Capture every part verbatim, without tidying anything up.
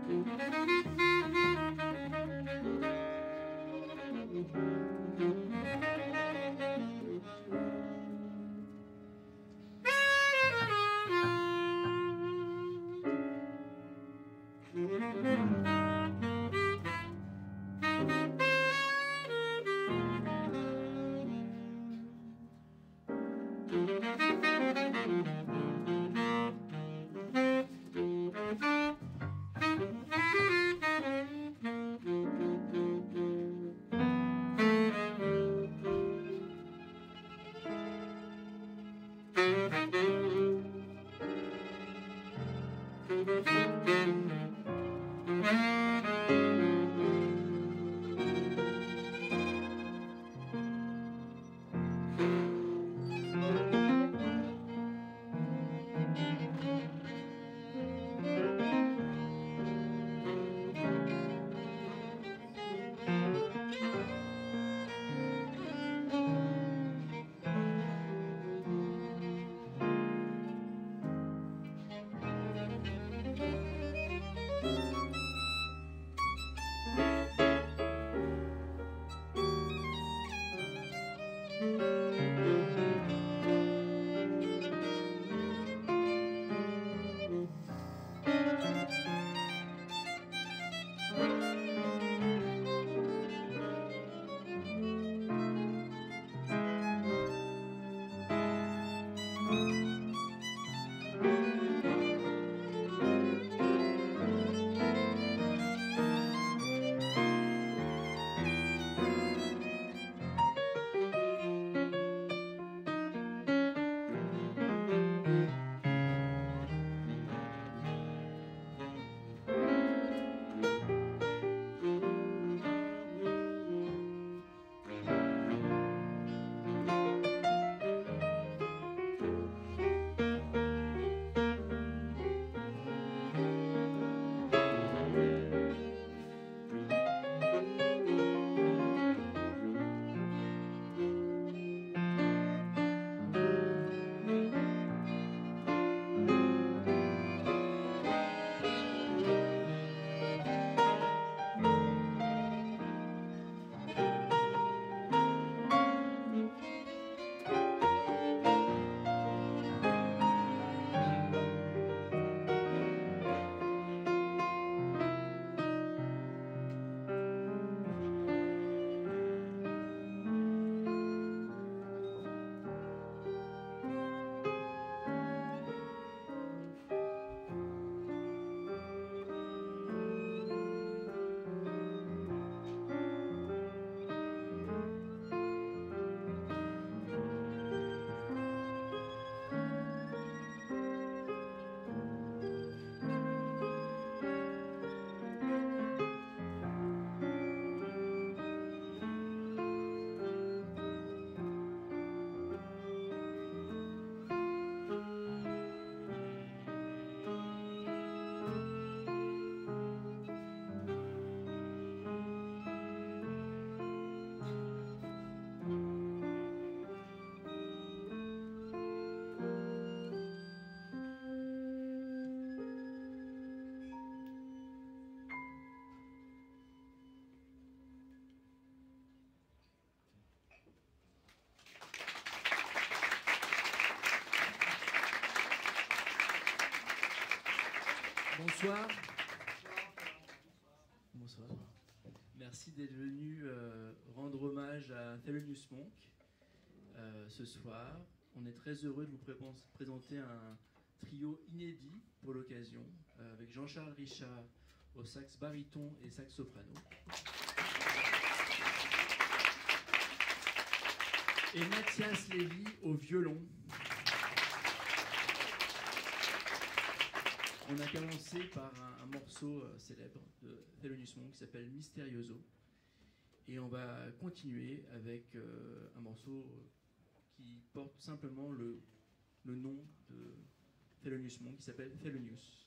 Bonsoir. Bonsoir. Merci d'être venu euh, rendre hommage à Thelonious Monk euh, ce soir. On est très heureux de vous pré présenter un trio inédit pour l'occasion, euh, avec Jean-Charles Richard au sax baryton et sax soprano. Et Mathias Lévy au violon. On a commencé par un, un morceau euh, célèbre de Thelonious Monk qui s'appelle Misterioso. Et on va continuer avec euh, un morceau qui porte simplement le, le nom de Thelonious Monk qui s'appelle Thelonious.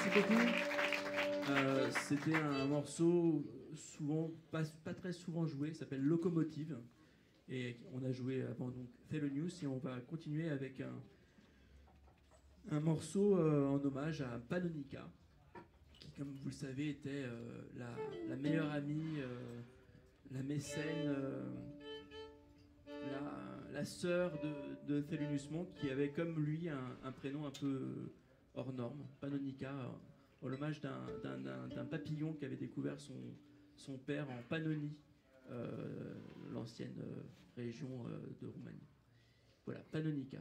beaucoup. Euh, C'était un morceau souvent, pas, pas très souvent joué, ça s'appelle Locomotive. Et on a joué avant donc Thelonious et on va continuer avec un, un morceau euh, en hommage à Pannonica, qui, comme vous le savez, était euh, la, la meilleure amie, euh, la mécène, euh, la, la sœur de, de Thelonious Monk, qui avait comme lui un, un prénom un peu hors norme, Pannonica, en l'hommage d'un, d'un, d'un, d'un papillon qui avait découvert son, son père en Pannonie, euh, l'ancienne euh, région euh, de Roumanie. Voilà, Pannonica.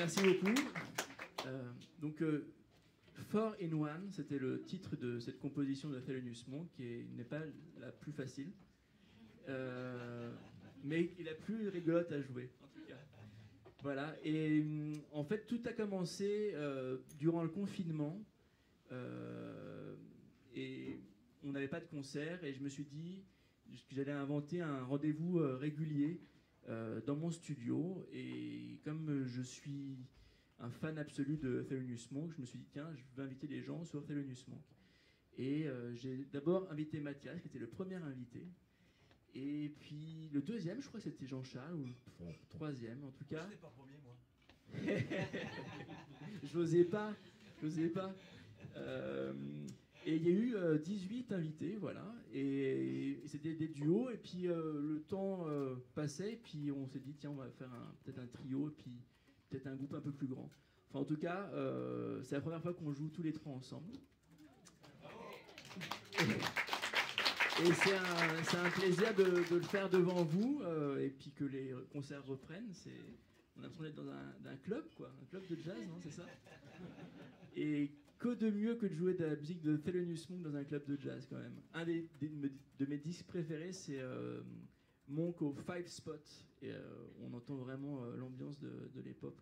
Merci beaucoup. Euh, donc, euh, Four in One, c'était le titre de cette composition de Thelonious Monk, qui n'est pas la plus facile, euh, mais qui est la plus rigolote à jouer, en tout cas. Voilà, et en fait, tout a commencé euh, durant le confinement, euh, et on n'avait pas de concert, et je me suis dit que j'allais inventer un rendez-vous euh, régulier euh, dans mon studio, et comme je suis un fan absolu de Thelonious Monk, je me suis dit, tiens, je vais inviter les gens sur Thelonious Monk. Et euh, j'ai d'abord invité Mathias, qui était le premier invité. Et puis le deuxième, je crois que c'était Jean-Charles, ou le troisième en tout cas. Je n'étais pas premier, moi. Je n'osais pas, je n'osais pas. Euh, et il y a eu euh, dix-huit invités, voilà. Et, et c'était des duos, et puis euh, le temps euh, passait, et puis on s'est dit, tiens, on va faire un, peut-être un trio, et puis peut-être un groupe un peu plus grand. Enfin, en tout cas, euh, c'est la première fois qu'on joue tous les trois ensemble. Et, et c'est un, c'est un plaisir de, de le faire devant vous, euh, et puis que les concerts reprennent. C'est, on a l'impression d'être dans un, d'un club, quoi, un club de jazz, non, c'est ça? Et que de mieux que de jouer de la musique de Thelonious Monk dans un club de jazz, quand même. Un des, des, de mes disques préférés, c'est euh, Monk au Five Spot. Et euh, on entend vraiment euh, l'ambiance de, de l'époque.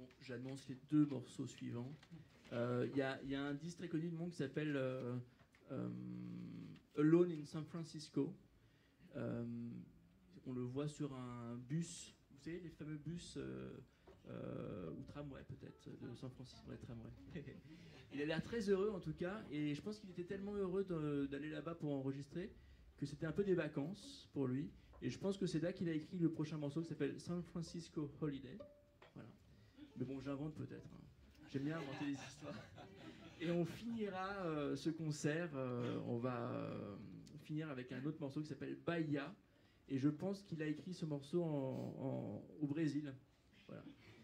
dont j'annonce les deux morceaux suivants. Il euh, y, y a un disque très connu de Monk qui s'appelle euh, euh, Alone in San Francisco. Euh, on le voit sur un bus, vous savez, les fameux bus euh, euh, ou tramway peut-être de San Francisco, ouais, tramway. Il a l'air très heureux en tout cas, et je pense qu'il était tellement heureux d'aller là-bas pour enregistrer que c'était un peu des vacances pour lui. Et je pense que c'est là qu'il a écrit le prochain morceau qui s'appelle San Francisco Holiday. Voilà. Mais bon, j'invente peut-être. Hein. J'aime bien inventer des histoires. Et on finira euh, ce concert, euh, on va euh, finir avec un autre morceau qui s'appelle Bahia. Et je pense qu'il a écrit ce morceau en, en, au Brésil. Voilà.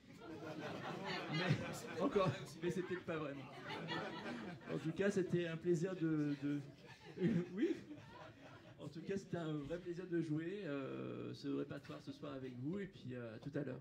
Mais, encore, mais c'est peut-être pas vraiment. En tout cas, c'était un plaisir de... de... oui. En tout cas, c'était un vrai plaisir de jouer euh, ce répertoire ce soir avec vous. Et puis, euh, à tout à l'heure.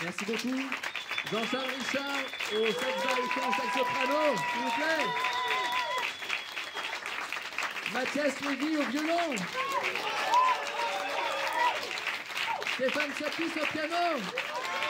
Merci beaucoup. Jean-Charles Richard au sax baryton, sax soprano, s'il vous plaît. Mathias Lévy au violon. Stéphane Chapis au piano.